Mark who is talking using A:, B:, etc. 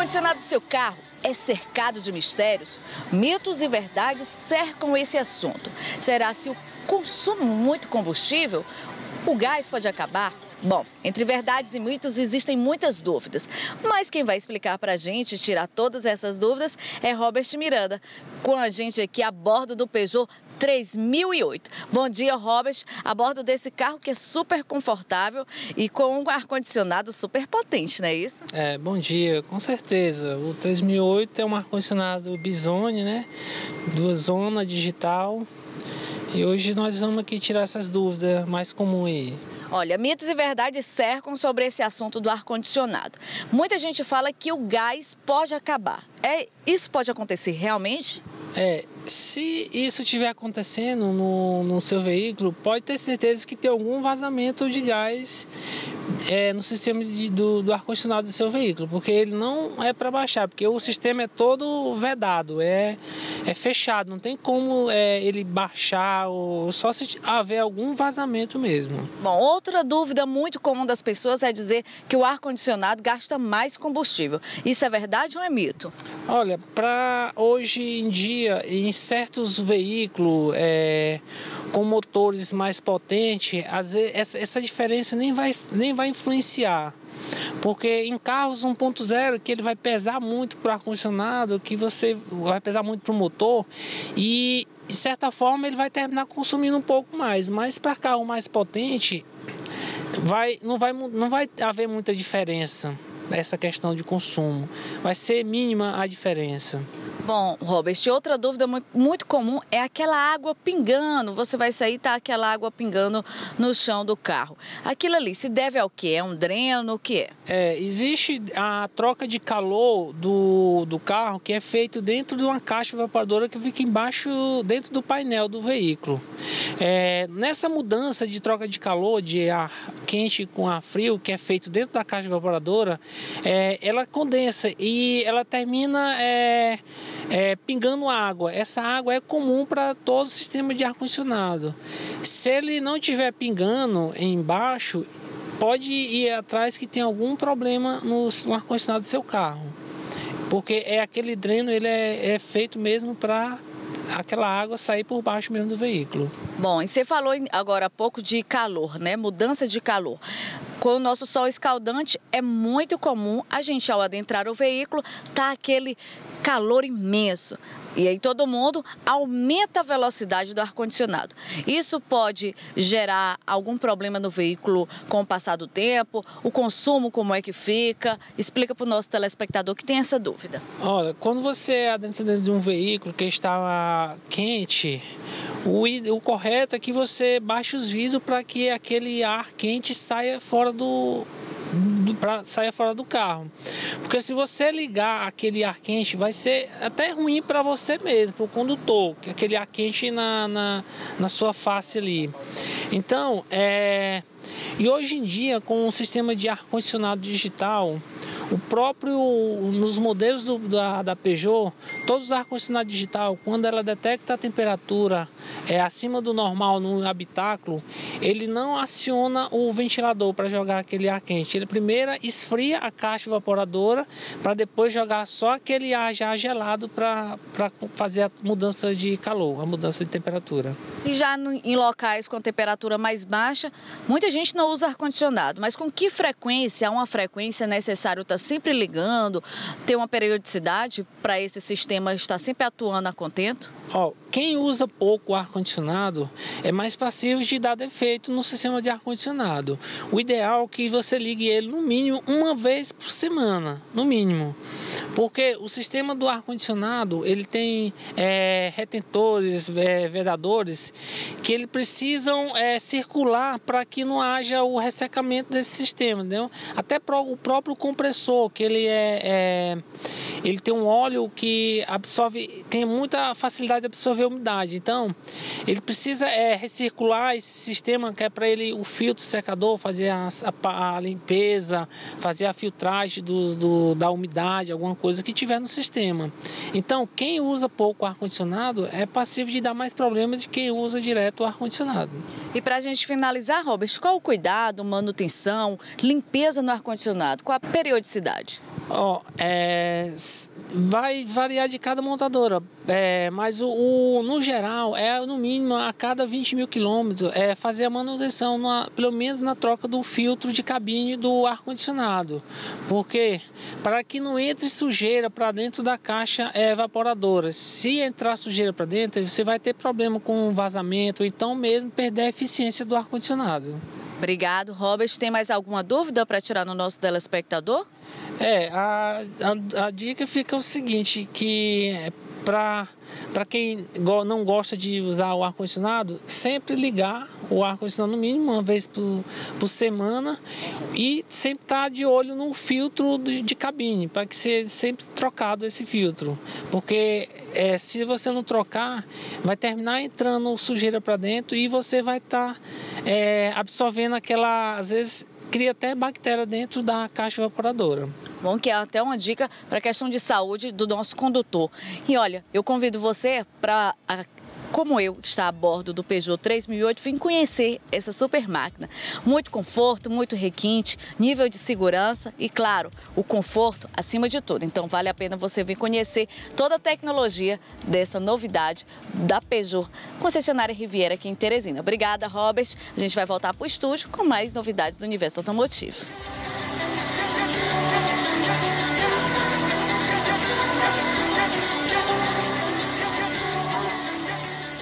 A: ar-condicionado do seu carro é cercado de mistérios? Mitos e verdades cercam esse assunto. Será se o consumo muito combustível, o gás pode acabar? Bom, entre verdades e mitos existem muitas dúvidas, mas quem vai explicar para a gente, tirar todas essas dúvidas, é Robert Miranda, com a gente aqui a bordo do Peugeot 3008. Bom dia, Robert, a bordo desse carro que é super confortável e com um ar-condicionado super potente, não é isso?
B: Bom dia, com certeza. O 3008 é um ar-condicionado Bizone, né? Duas zonas, digital. E hoje nós vamos aqui tirar essas dúvidas mais comuns aí.
A: Olha, mitos e verdades cercam sobre esse assunto do ar-condicionado. Muita gente fala que o gás pode acabar. Isso pode acontecer realmente?
B: Se isso estiver acontecendo no seu veículo, pode ter certeza que tem algum vazamento de gás no sistema do ar-condicionado do seu veículo, porque ele não é para baixar, porque o sistema é todo vedado, é fechado, não tem como ele baixar, ou só se haver algum vazamento mesmo.
A: Bom, outra dúvida muito comum das pessoas é dizer que o ar-condicionado gasta mais combustível. Isso é verdade ou é mito?
B: Olha, para hoje em dia, em certos veículos com motores mais potentes, às vezes essa diferença nem vai influenciar. Porque em carros 1.0, que ele vai pesar muito para o ar-condicionado, que você vai pesar muito para o motor, e de certa forma ele vai terminar consumindo um pouco mais. Mas para carro mais potente, não vai haver muita diferença essa questão de consumo. Vai ser mínima a diferença.
A: Bom, Robert, outra dúvida muito comum é aquela água pingando. Você vai sair e tá aquela água pingando no chão do carro. Aquilo ali se deve ao quê? É um dreno? O que é?
B: Existe a troca de calor do carro, que é feito dentro de uma caixa evaporadora que fica embaixo, dentro do painel do veículo. Nessa mudança de troca de calor, de ar quente com ar frio, que é feito dentro da caixa evaporadora, ela condensa e ela termina pingando água. Essa água é comum para todo o sistema de ar-condicionado. Se ele não estiver pingando embaixo, pode ir atrás que tem algum problema no ar-condicionado do seu carro. Porque aquele dreno ele é feito mesmo para aquela água sair por baixo mesmo do veículo.
A: Bom, e você falou agora há pouco de calor, né? Mudança de calor. Com o nosso sol escaldante, é muito comum a gente, ao adentrar o veículo, tá aquele calor imenso. E aí todo mundo aumenta a velocidade do ar-condicionado. Isso pode gerar algum problema no veículo com o passar do tempo? O consumo, como é que fica? Explica para o nosso telespectador que tem essa dúvida.
B: Olha, quando você adentra dentro de um veículo que está quente, o correto é que você baixe os vidros para que aquele ar quente saia fora do carro. Porque se você ligar aquele ar quente, vai ser até ruim para você mesmo, para o condutor, aquele ar quente na sua face ali. Então, e hoje em dia, com o sistema de ar-condicionado digital, nos modelos da Peugeot, todos os ar-condicionado digital, quando ela detecta a temperatura acima do normal no habitáculo, ele não aciona o ventilador para jogar aquele ar quente. Ele primeiro esfria a caixa evaporadora para depois jogar só aquele ar já gelado para fazer a mudança de calor, a mudança de temperatura.
A: E já em locais com temperatura mais baixa, muita gente não usa ar-condicionado, mas com que frequência, uma frequência necessária estar sempre ligando, ter uma periodicidade para esse sistema estar sempre atuando a contento?
B: Quem usa pouco ar-condicionado é mais passivo de dar defeito no sistema de ar-condicionado. O ideal é que você ligue ele no mínimo uma vez por semana, no mínimo. Porque o sistema do ar-condicionado, ele tem retentores, vedadores, que eles precisam circular para que não haja o ressecamento desse sistema, entendeu? Até o próprio compressor, que ele tem um óleo que tem muita facilidade de absorver umidade. Então, ele precisa recircular esse sistema, que é para o filtro secador fazer a limpeza, fazer a filtragem da umidade, alguma coisa que tiver no sistema. Então, quem usa pouco ar-condicionado é passivo de dar mais problemas de quem usa direto o ar-condicionado.
A: E para a gente finalizar, Robert, qual o cuidado, manutenção, limpeza no ar-condicionado? Qual a periodicidade?
B: Vai variar de cada montadora, mas no geral no mínimo a cada 20 mil quilômetros fazer a manutenção, pelo menos na troca do filtro de cabine do ar-condicionado, porque para que não entre sujeira para dentro da caixa evaporadora. Se entrar sujeira para dentro, você vai ter problema com vazamento, ou então mesmo perder a eficiência do ar-condicionado.
A: Obrigado, Robert. Tem mais alguma dúvida para tirar no nosso telespectador?
B: A dica fica o seguinte, que para quem não gosta de usar o ar-condicionado, sempre ligar o ar-condicionado no mínimo uma vez por semana e sempre estar de olho no filtro de cabine, para que seja sempre trocado esse filtro, porque se você não trocar, vai terminar entrando sujeira para dentro e você vai estar absorvendo às vezes cria até bactéria dentro da caixa evaporadora.
A: Bom, que é até uma dica para a questão de saúde do nosso condutor. E olha, eu convido você para, como eu, estar a bordo do Peugeot 3008, vim conhecer essa super máquina. Muito conforto, muito requinte, nível de segurança e, claro, o conforto acima de tudo. Então, vale a pena você vir conhecer toda a tecnologia dessa novidade da Peugeot, concessionária Riviera aqui em Teresina. Obrigada, Robert. A gente vai voltar para o estúdio com mais novidades do universo automotivo.